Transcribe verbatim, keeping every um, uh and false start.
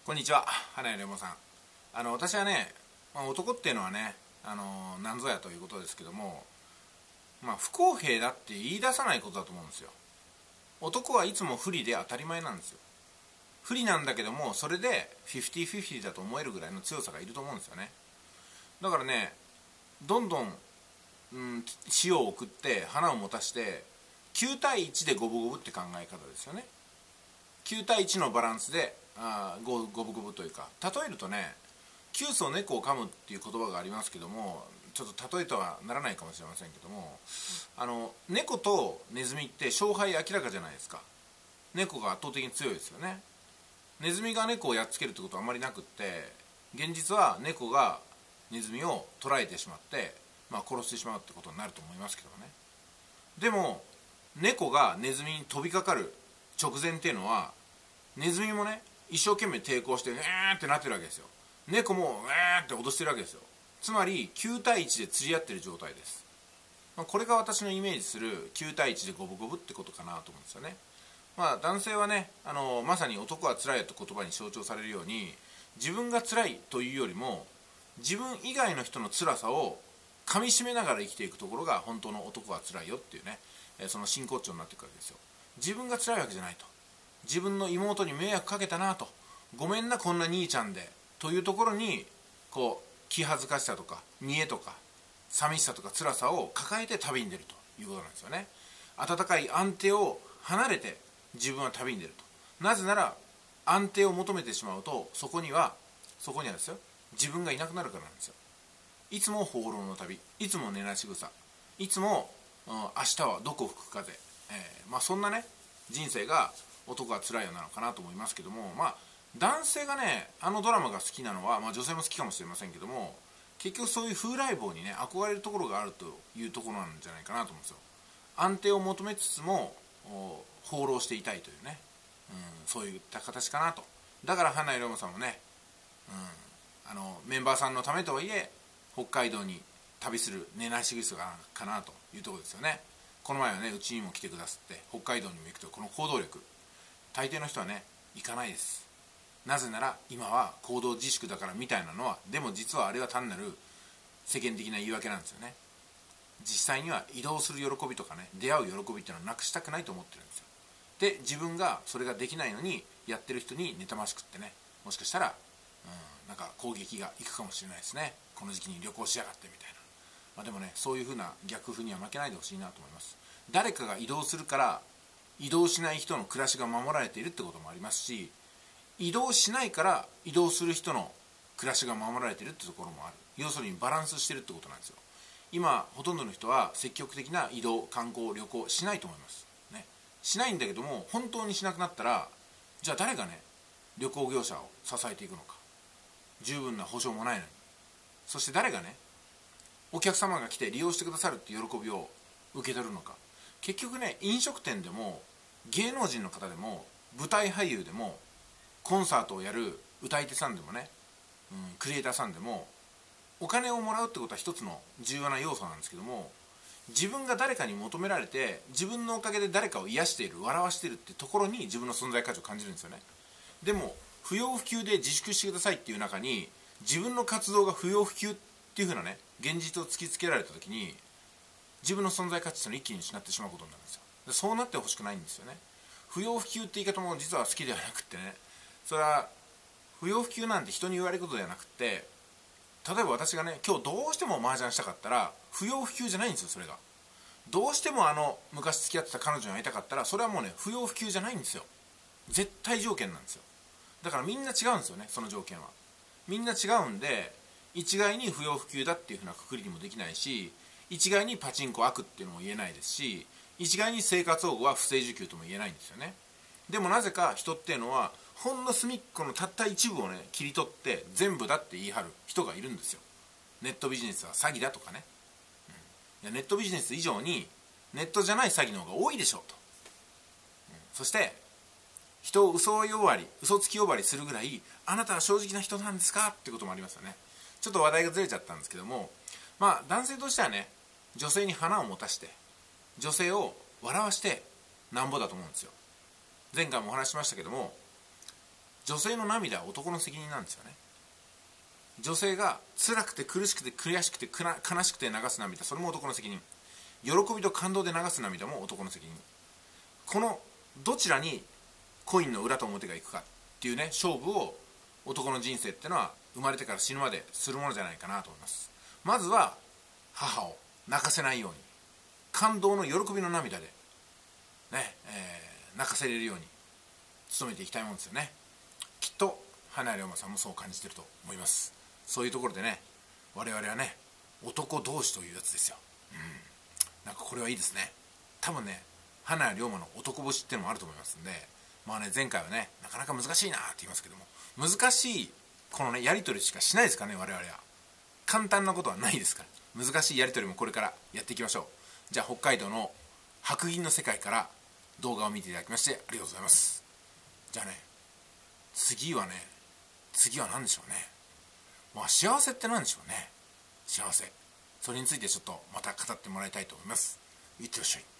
こんにちは、花屋レモさん。あの私はね、まあ、男っていうのはね、あの何ぞやということですけども、まあ、不公平だって言い出さないことだと思うんですよ。男はいつも不利で当たり前なんですよ。不利なんだけども、それでフィフティフィフティだと思えるぐらいの強さがいると思うんですよね。だからね、どんどん、うん、塩を送って花を持たしてきゅうたいいちで五分五分って考え方ですよね。きゅうたいいちのバランスであ五分五分というか、例えるとね、キュウソネコを噛むっていう言葉がありますけども、ちょっと例えとはならないかもしれませんけども、あの猫とネズミって勝敗明らかじゃないですか。猫が圧倒的に強いですよね。ネズミが猫をやっつけるってことはあまりなくって、現実は猫がネズミを捕らえてしまって、まあ、殺してしまうってことになると思いますけどね。でも猫がネズミに飛びかかる直前っていうのは、ネズミもね一生懸命抵抗してうーってなってるわけですよ。猫もうーって脅してるわけですよ。つまりきゅうたいいちで釣り合ってる状態です。これが私のイメージするきゅうたいいちで五分五分ってことかなと思うんですよね。まあ男性はね、あのまさに男はつらいと言葉に象徴されるように、自分がつらいというよりも自分以外の人の辛さを噛みしめながら生きていくところが本当の男はつらいよっていうね、その真骨頂になっていくわけですよ。自分がつらいわけじゃないと、自分の妹に迷惑かけたなと、ごめんなこんな兄ちゃんでというところに、こう気恥ずかしさとか見栄とか寂しさとか辛さを抱えて旅に出るということなんですよね。温かい安定を離れて自分は旅に出ると。なぜなら安定を求めてしまうと、そこにはそこにはですよ、自分がいなくなるからなんですよ。いつも放浪の旅、いつも寝なし草、いつも、うん、明日はどこ吹く風、えー、まあそんなね人生が男はつらいよなのかなと思いますけども、まあ男性がねあのドラマが好きなのは、まあ、女性も好きかもしれませんけども、結局そういう風来坊にね憧れるところがあるというところなんじゃないかなと思うんですよ。安定を求めつつも放浪していたいというね、うん、そういった形かなと。だから花井龍馬さんもね、うん、あのメンバーさんのためとはいえ北海道に旅する根なし草かなというところですよね。この前はねうちにも来てくださって、北海道にも行くというこの行動力、大抵の人はね行かないです。なぜなら今は行動自粛だからみたいなのは、でも実はあれは単なる世間的な言い訳なんですよね。実際には移動する喜びとかね、出会う喜びっていうのをなくしたくないと思ってるんですよ。で自分がそれができないのにやってる人に妬ましくってね、もしかしたら、うん、なんか攻撃がいくかもしれないですね。この時期に旅行しやがってみたいな。まあ、でもね、そういう風な逆風には負けないでほしいなと思います。誰かが移動するから移動しない人の暮らしが守られているってこともありますし、移動しないから移動する人の暮らしが守られているってところもある。要するにバランスしてるってことなんですよ。今ほとんどの人は積極的な移動、観光、旅行しないと思います、ね、しないんだけども、本当にしなくなったらじゃあ誰がね旅行業者を支えていくのか。十分な保証もないのに。そして誰がねお客様が来て利用してくださるっていう喜びを受け取るのか。結局ね、飲食店でも芸能人の方でも舞台俳優でもコンサートをやる歌い手さんでもね、うん、クリエイターさんでもお金をもらうってことは一つの重要な要素なんですけども、自分が誰かに求められて自分のおかげで誰かを癒している、笑わしているってところに自分の存在価値を感じるんですよね。でも不要不急で自粛してくださいっていう中に、自分の活動が不要不急っていう風なね現実を突きつけられた時に、自分の存在価値っていうのを一気に失ってしまうことになるんですよ。でそうなってほしくないんですよね。不要不急って言い方も実は好きではなくってね、それは不要不急なんて人に言われることではなくって、例えば私がね今日どうしても麻雀したかったら不要不急じゃないんですよ。それがどうしてもあの昔付き合ってた彼女に会いたかったら、それはもうね不要不急じゃないんですよ。絶対条件なんですよ。だからみんな違うんですよね、その条件は。みんな違うんで、一概に不要不急だっていうふうなくくりにもできないし、一概にパチンコ悪っていうのも言えないですし、一概に生活保護は不正受給とも言えないんですよね。でもなぜか人っていうのはほんの隅っこのたった一部をね切り取って全部だって言い張る人がいるんですよ。ネットビジネスは詐欺だとかね、うん、いやネットビジネス以上にネットじゃない詐欺の方が多いでしょうと、うん、そして人を嘘呼ばわり嘘つき呼ばわりするぐらいあなたは正直な人なんですかってこともありますよね。ちょっと話題がずれちゃったんですけども、まあ男性としてはね、女性に花を持たして女性を笑わしてなんぼだと思うんですよ。前回もお話ししましたけども、 女性の涙は男の責任なんですよね。女性が辛くて苦しくて悔しくて悲しくて流す涙、それも男の責任。喜びと感動で流す涙も男の責任。このどちらにコインの裏と表がいくかっていうね、勝負を男の人生ってのは生まれてから死ぬまでするものじゃないかなと思います。まずは母を泣かせないように、感動の喜びの涙でね、えー、泣かせれるように努めていきたいもんですよね。きっと花屋龍馬さんもそう感じてると思います。そういうところでね、我々はね、男同士というやつですよ。うん、なんかこれはいいですね。多分ね、花屋龍馬の男星っていうのもあると思いますんで、まあね、前回はね、なかなか難しいなって言いますけども、難しいこのねやり取りしかしないですからね、我々は。簡単なことはないですから、難しいやり取りもこれからやっていきましょう。じゃあ北海道の白銀の世界から動画を見ていただきましてありがとうございます。じゃあね、次はね、次は何でしょうね。まあ幸せって何でしょうね。幸せ、それについてちょっとまた語ってもらいたいと思います。いってらっしゃい。